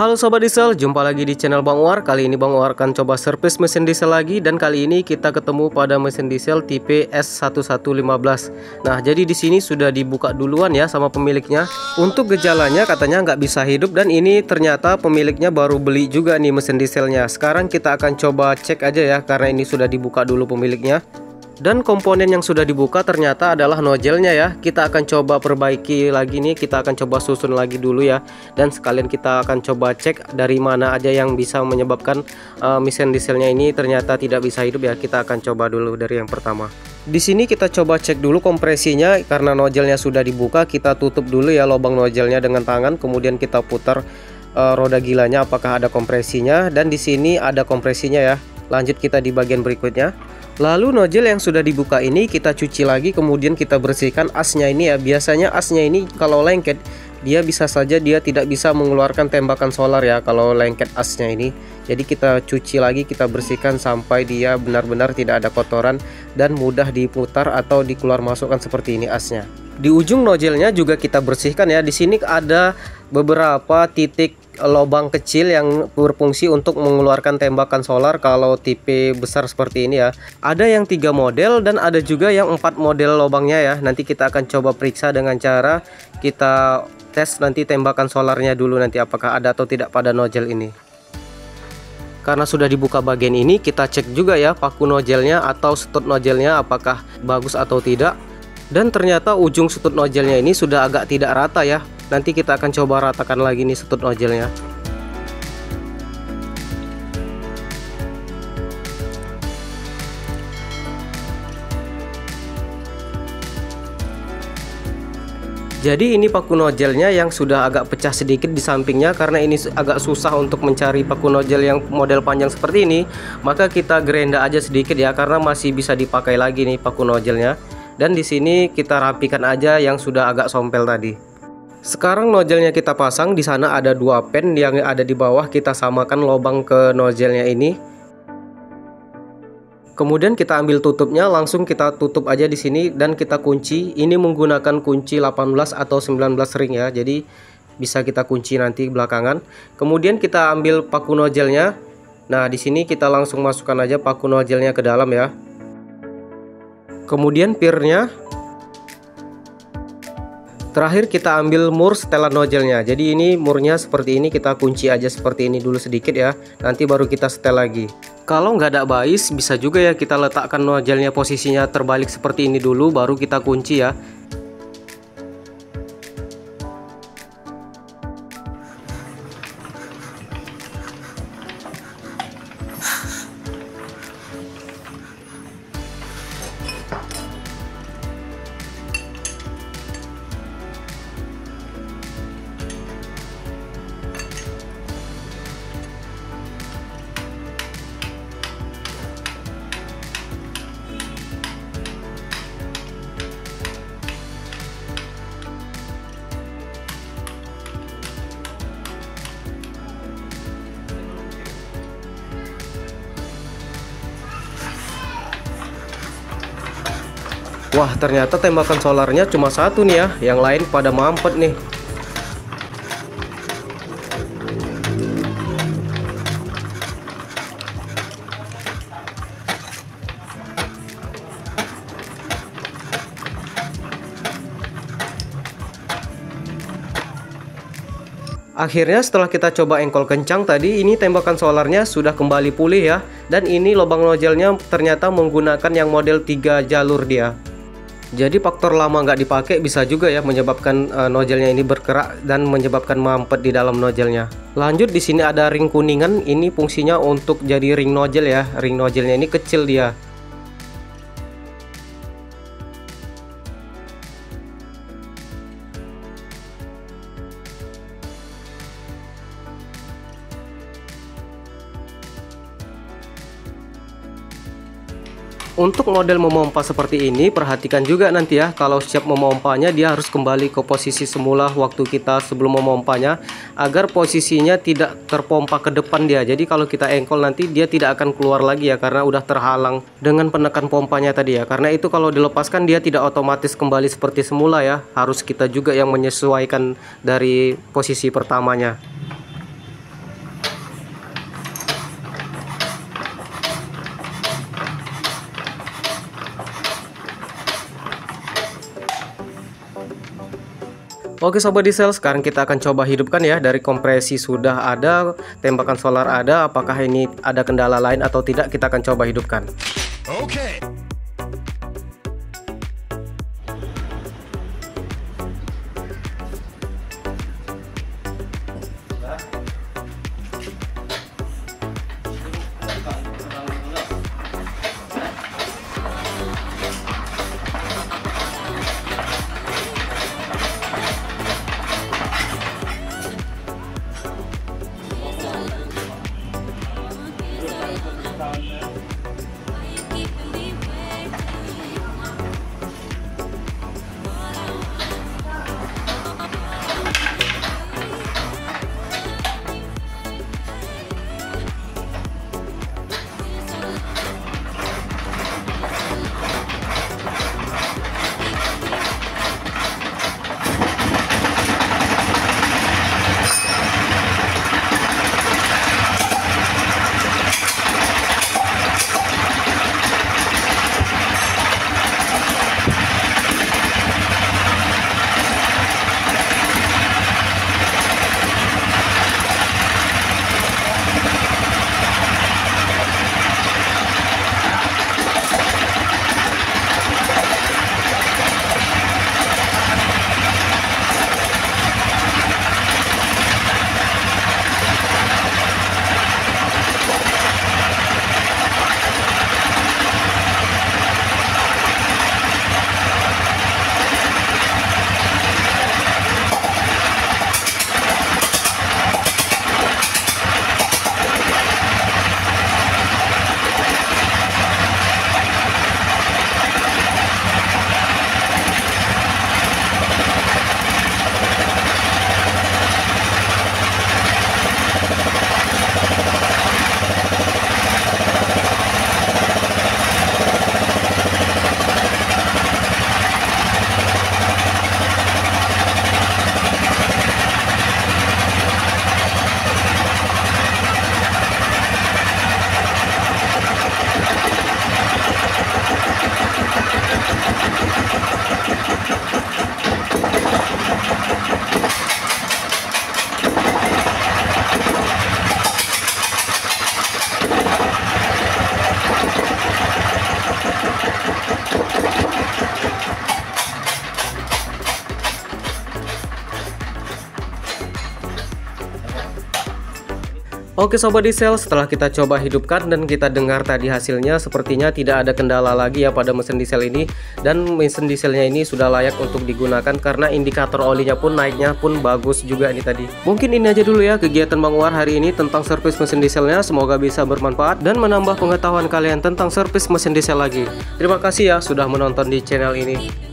Halo Sobat Diesel, jumpa lagi di channel Bang Uwar. Kali ini Bang Uwar akan coba servis mesin diesel lagi. Dan kali ini kita ketemu pada mesin diesel tipe S1115. Nah, jadi di sini sudah dibuka duluan ya sama pemiliknya. Untuk gejalanya katanya nggak bisa hidup. Dan ini ternyata pemiliknya baru beli juga nih mesin dieselnya. Sekarang kita akan coba cek aja ya, karena ini sudah dibuka dulu pemiliknya. Dan komponen yang sudah dibuka ternyata adalah nojelnya ya. Kita akan coba perbaiki lagi nih. Kita akan coba susun lagi dulu ya. Dan sekalian kita akan coba cek dari mana aja yang bisa menyebabkan mesin dieselnya ini ternyata tidak bisa hidup ya. Kita akan coba dulu dari yang pertama. Di sini kita coba cek dulu kompresinya. Karena nojelnya sudah dibuka, kita tutup dulu ya lubang nojelnya dengan tangan. Kemudian kita putar roda gilanya apakah ada kompresinya. Dan di sini ada kompresinya ya. Lanjut kita di bagian berikutnya. Lalu nozzle yang sudah dibuka ini kita cuci lagi, kemudian kita bersihkan asnya ini ya. Biasanya asnya ini kalau lengket dia bisa saja dia tidak bisa mengeluarkan tembakan solar ya kalau lengket asnya ini. Jadi kita cuci lagi, kita bersihkan sampai dia benar-benar tidak ada kotoran dan mudah diputar atau dikeluar masukkan seperti ini asnya. Di ujung nozzle-nya juga kita bersihkan ya. Di sini ada beberapa titik lubang kecil yang berfungsi untuk mengeluarkan tembakan solar kalau tipe besar seperti ini ya. Ada yang 3 model dan ada juga yang 4 model lubangnya ya. Nanti kita akan coba periksa dengan cara kita tes nanti tembakan solarnya dulu nanti apakah ada atau tidak pada nozzle ini. Karena sudah dibuka bagian ini, kita cek juga ya paku nozzle-nya atau setut nozzle-nya apakah bagus atau tidak. Dan ternyata ujung setut nozzle-nya ini sudah agak tidak rata ya. Nanti kita akan coba ratakan lagi nih setut nozzle-nya. Jadi ini paku nozzle-nya yang sudah agak pecah sedikit di sampingnya. Karena ini agak susah untuk mencari paku nozzle yang model panjang seperti ini, maka kita gerenda aja sedikit ya, karena masih bisa dipakai lagi nih paku nozzle-nya. Dan di sini kita rapikan aja yang sudah agak sompel tadi. Sekarang nozzle-nya kita pasang. Di sana ada 2 pen yang ada di bawah, kita samakan lubang ke nozzle-nya ini. Kemudian kita ambil tutupnya, langsung kita tutup aja di sini dan kita kunci. Ini menggunakan kunci 18 atau 19 ring ya. Jadi bisa kita kunci nanti belakangan. Kemudian kita ambil paku nozzle-nya. Nah, di sini kita langsung masukkan aja paku nozzle-nya ke dalam ya. Kemudian pirnya. Terakhir kita ambil mur setelan nozzle-nya. Jadi ini murnya seperti ini, kita kunci aja seperti ini dulu sedikit ya. Nanti baru kita setel lagi. Kalau nggak ada bais, bisa juga ya kita letakkan nozzle-nya posisinya terbalik seperti ini dulu, baru kita kunci ya. Wah, ternyata tembakan solarnya cuma 1 nih ya, yang lain pada mampet nih. Akhirnya setelah kita coba engkol kencang tadi, ini tembakan solarnya sudah kembali pulih ya. Dan ini lubang nozzle-nya ternyata menggunakan yang model 3 jalur dia. Jadi faktor lama nggak dipakai bisa juga ya menyebabkan nozzle-nya ini berkerak dan menyebabkan mampet di dalam nozzle-nya. Lanjut di sini ada ring kuningan, ini fungsinya untuk jadi ring nozzle ya. Ring nozzle-nya ini kecil dia. Untuk model memompa seperti ini, perhatikan juga nanti ya, kalau siap memompanya dia harus kembali ke posisi semula waktu kita sebelum memompanya, agar posisinya tidak terpompa ke depan dia. Jadi kalau kita engkol nanti dia tidak akan keluar lagi ya, karena udah terhalang dengan penekan pompanya tadi ya. Karena itu kalau dilepaskan dia tidak otomatis kembali seperti semula ya, harus kita juga yang menyesuaikan dari posisi pertamanya. Oke sobat diesel, sekarang kita akan coba hidupkan ya. Dari kompresi sudah ada, tembakan solar ada, apakah ini ada kendala lain atau tidak, kita akan coba hidupkan. Oke. Oke sobat diesel, setelah kita coba hidupkan dan kita dengar tadi hasilnya, sepertinya tidak ada kendala lagi ya pada mesin diesel ini. Dan mesin dieselnya ini sudah layak untuk digunakan karena indikator olinya pun naiknya pun bagus juga ini tadi. Mungkin ini aja dulu ya kegiatan Bang Uwar hari ini tentang servis mesin dieselnya. Semoga bisa bermanfaat dan menambah pengetahuan kalian tentang servis mesin diesel lagi. Terima kasih ya sudah menonton di channel ini.